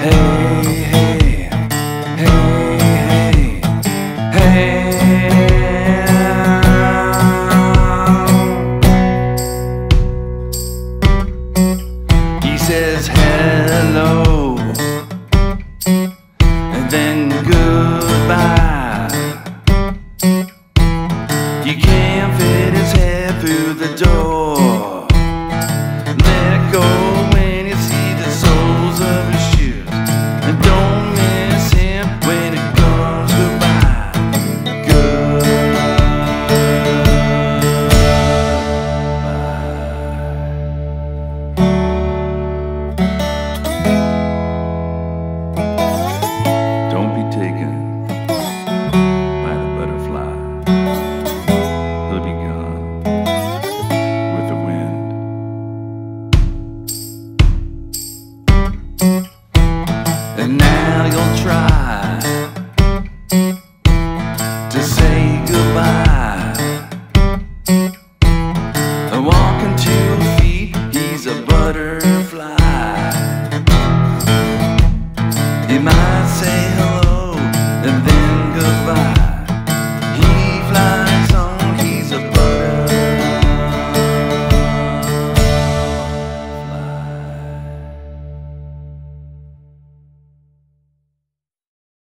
He says hello and then goodbye. You can't fit his head through the door. Let go when you see the soles of his shoes, and don't miss him when it comes goodbye. Goodbye. Don't be taken by the butterfly. He'll be gone with the wind. And now you'll try to say goodbye. And walking 2 feet, he's a butterfly. He might